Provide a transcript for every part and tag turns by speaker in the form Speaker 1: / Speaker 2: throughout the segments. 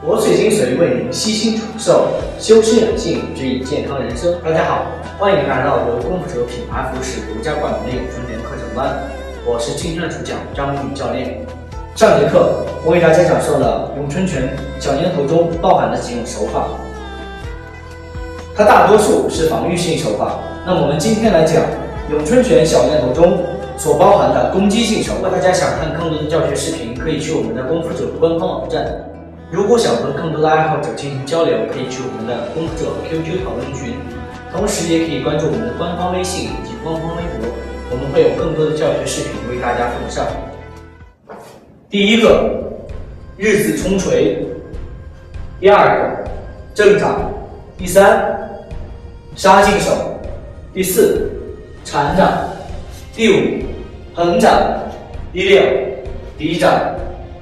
Speaker 1: 活水晶水为您悉心传授修身养性，指引健康人生。大家好，欢迎来到由功夫者品牌服饰独家冠名的咏春拳课程班，我是今天的主讲张宇教练。上节课我给大家讲授了咏春拳小年头中包含的几种手法，它大多数是防御性手法。那么我们今天来讲咏春拳小年头中所包含的攻击性手法。如果大家想看更多的教学视频，可以去我们的功夫者官方网站。如果想和更多的爱好者进行交流，可以去我们的功夫者 QQ 讨论群，同时也可以关注我们的官方微信以及官方微博，我们会有更多的教学视频为大家奉上。第一个，日字冲锤；第二个，正掌；第三，杀进手；第四，缠掌；第五，横掌；第六，抵掌。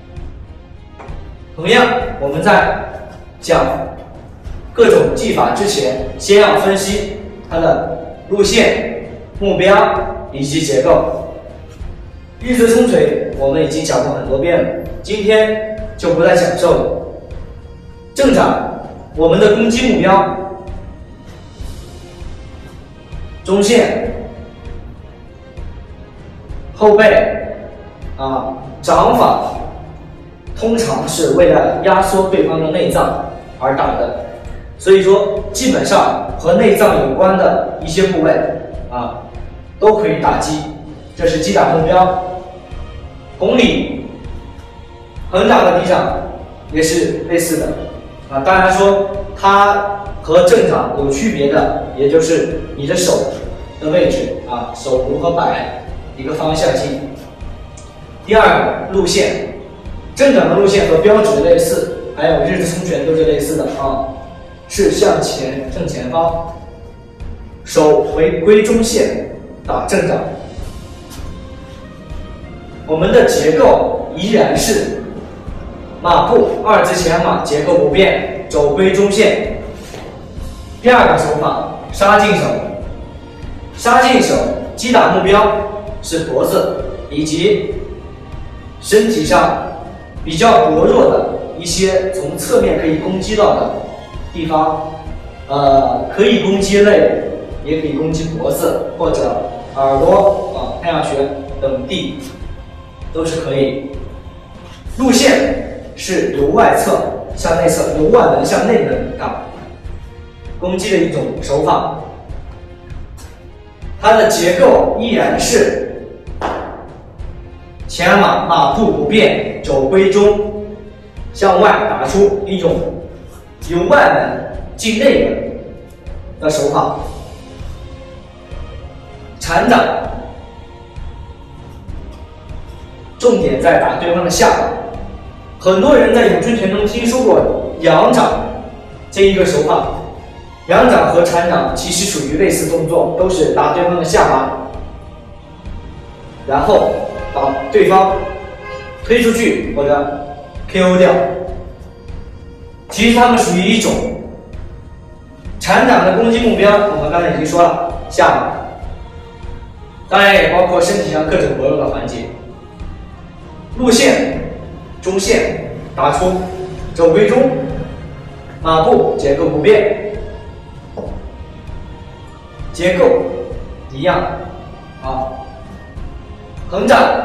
Speaker 1: 同样，我们在讲各种技法之前，先要分析它的路线、目标以及结构。日字冲锤我们已经讲过很多遍了，今天就不再讲授了。正掌，我们的攻击目标，中线、后背掌法。通常是为了压缩对方的内脏而打的，所以说基本上和内脏有关的一些部位都可以打击，这是击打目标。同理，横掌和抵掌也是类似的当然说它和正掌有区别的，也就是你的手的位置手如何摆一个方向性。第二个，路线。正掌的路线和标指类似，还有日字冲拳都是类似的是向前正前方，手回归中线打正掌。我们的结构依然是马步二字前马，结构不变，肘归中线。第二个手法，杀进手。杀进手击打目标是脖子以及身体上比较薄弱的一些从侧面可以攻击到的地方，可以攻击肋，也可以攻击脖子或者耳朵太阳穴等地都是可以。路线是由外侧向内侧，由外门向内门打攻击的一种手法。它的结构依然是前马步不变，肘归中，向外打出一种由外门进内门的手法。缠掌，重点在打对方的下巴。很多人在咏春拳中听说过仰掌这一个手法，仰掌和缠掌其实属于类似动作，都是打对方的下巴，然后把对方推出去或者 KO 掉。其实它们属于一种缠掌的攻击目标，我们刚才已经说了，下巴，当然也包括身体上各种薄弱的环节。路线中线打出，肘归中，马步结构不变，结构一样横掌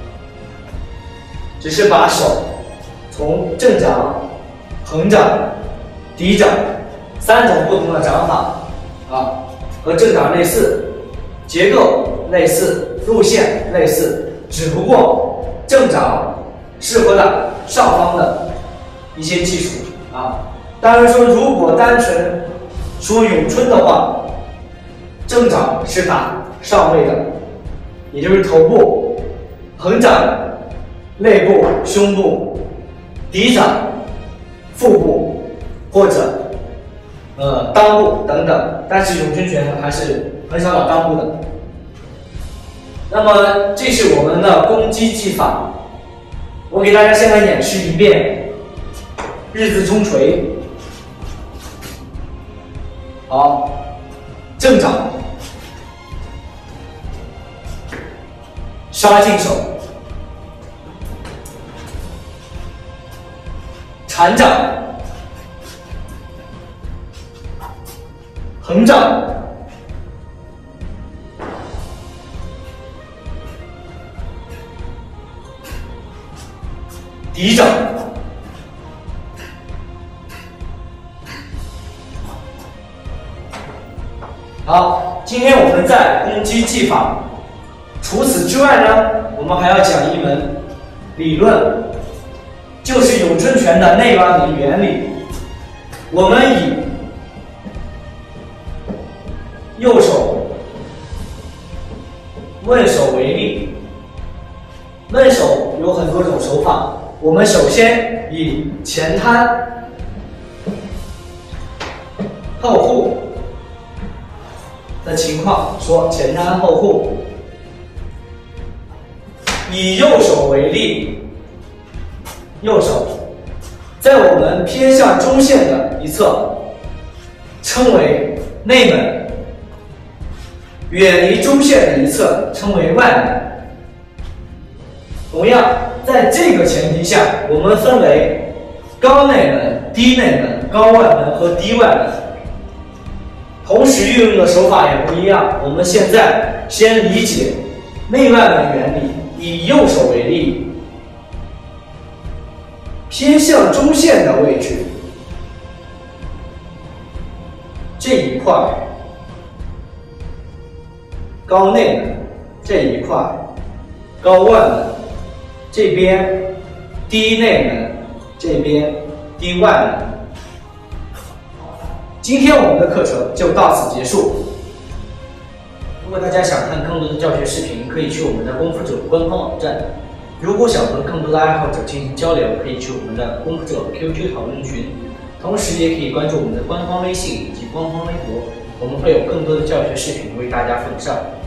Speaker 1: 只是把手从正掌、横掌、抵掌三种不同的掌法和正掌类似，结构类似，路线类似，只不过正掌适合打上方的一些技术当然说，如果单纯说咏春的话，正掌是打上位的，也就是头部，横掌肋部、胸部，抵掌腹部或者裆部等等，但是咏春拳还是很少打裆部的。那么这是我们的攻击技法，我给大家先来演示一遍日字冲锤。好，正掌，杀进手，缠掌， 敌长。好，今天我们在攻击技法。除此之外呢，我们还要讲一门理论，就是咏春拳的内弯离原理。我们以右手问手为例，问手有很多种手法。我们首先以前摊后护的情况说前摊后护。以右手为例，右手在我们偏向中线的一侧称为内门，远离中线的一侧称为外门。同样，在这个前提下，我们分为高内门、低内门、高外门和低外门，同时运用的手法也不一样。我们现在先理解内外门原理。以右手为例，偏向中线的位置，这一块高内门，这一块高外门，这边低内门，这边低外门。今天我们的课程就到此结束。如果大家想看更多的教学视频，可以去我们的功夫者官方网站。如果想和更多的爱好者进行交流，可以去我们的功夫者 QQ 讨论群，同时也可以关注我们的官方微信以及官方微博，我们会有更多的教学视频为大家奉上。